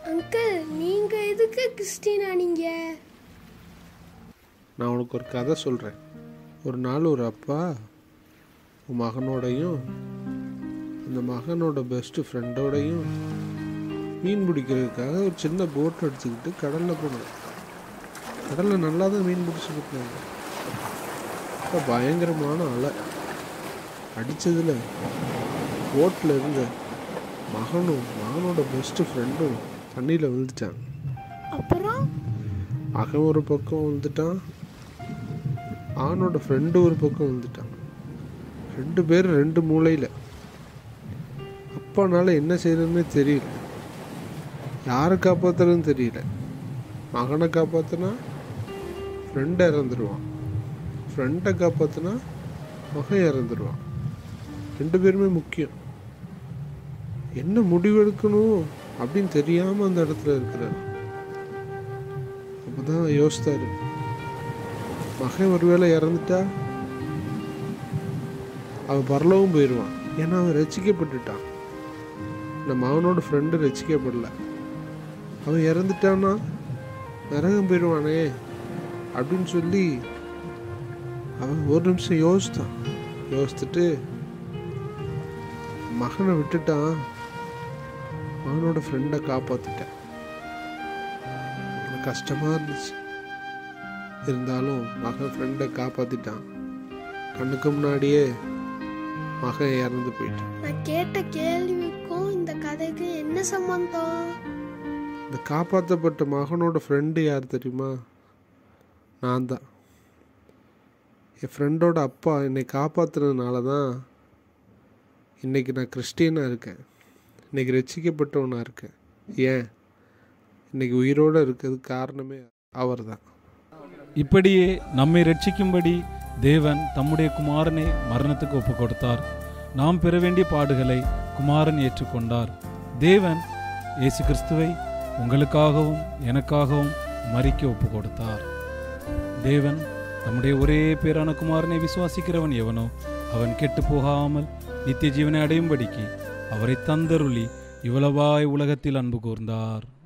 Uncle, நீங்க எதுக்கு Christian ஆனீங்க? நான் உனக்கு ஒரு கதை சொல்கிறேன். ஒரு நாள் ஒரு அப்பா உன் மகனோடையும் அந்த மகனோட பெஸ்ட்டு ஃப்ரெண்டோடையும் மீன் பிடிக்கிறதுக்காக ஒரு சின்ன போட் எடுத்துக்கிட்டு கடலில் போனாங்க. கடலில் நல்லா தான் மீன் பிடிச்சிக்கிட்டு இருந்தாங்க. அப்போ பயங்கரமான அலை அடித்ததில் போட்டில் இருந்த மகனோட பெஸ்ட்டு ஃப்ரெண்டும் தண்ணியில் விழுந்துட்டாங்க. அப்புறம் மகன் ஒரு பக்கம் விழுந்துட்டான், அவனோட ஃப்ரெண்டு ஒரு பக்கம் விழுந்துட்டான். 2 பேர் 2 மூலையில். அப்பானால என்ன செய்யணும்னே தெரியல, யாரை காப்பாற்றுறதுன்னு தெரியல. மகனை காப்பாற்றினா ஃப்ரெண்டை இறந்துடுவான், ஃப்ரெண்டை காப்பாற்றினா மகன் இறந்துடுவான். 2 பேருமே முக்கியம். என்ன முடிவெடுக்கணும் அப்படின்னு தெரியாமல் அந்த இடத்துல இருக்கிறார். அப்போ தான் யோசித்தார், மகன் ஒருவேளை இறந்துட்டா அவன் பரலவும் போயிடுவான். ஏன்னா அவன் ரசிக்கப்பட்டுட்டான். நம்ம அவனோட ஃப்ரெண்டு ரசிக்கப்படல. அவன் இறந்துட்டான்னா நரகம் போயிடுவானே அப்படின்னு சொல்லி அவன் ஒரு நிமிஷம் யோசித்துட்டு மகனை விட்டுட்டான், அவனோட ஃப்ரெண்டை காப்பாற்றிட்டான். கஷ்டமாக இருந்துச்சு, இருந்தாலும் மகன் ஃப்ரெண்டை காப்பாற்றிட்டான். கண்ணுக்கு முன்னாடியே மகன் இறந்து போயிட்டான். நான் கேட்ட கேள்விக்கும் இந்த கதைக்கு என்ன சம்பந்தம்? இந்த காப்பாற்றப்பட்ட மகனோட ஃப்ரெண்டு யார் தெரியுமா? நான் தான். என் ஃப்ரெண்டோட அப்பா என்னை காப்பாற்றுனதுனால தான் இன்றைக்கி நான் கிறிஸ்டியனாக இருக்கேன், இன்றைக்கி ரட்சிக்கப்பட்டவனாக இருக்கேன். ஏன் இன்றைக்கி உயிரோடு இருக்கிறதுக்கு காரணமே அவர் தான். இப்படியே நம்மை ரட்சிக்கும்படி தேவன் தம்முடைய குமாரனை மரணத்துக்கு ஒப்பு கொடுத்தார். நாம் பெற வேண்டிய பாடுகளை குமாரன் ஏற்றுக்கொண்டார். தேவன் இயேசு கிறிஸ்துவை உங்களுக்காகவும் எனக்காகவும் மரிக்க ஒப்பு கொடுத்தார். தேவன் தம்முடைய ஒரே பேரான குமாரனை விசுவாசிக்கிறவன் எவனோ அவன் கெட்டு போகாமல் நித்திய ஜீவனை அடையும்படிக்கு அவரை தந்தருளி இவ்வளவாய் உலகத்தில் அன்பு கூர்ந்தார்.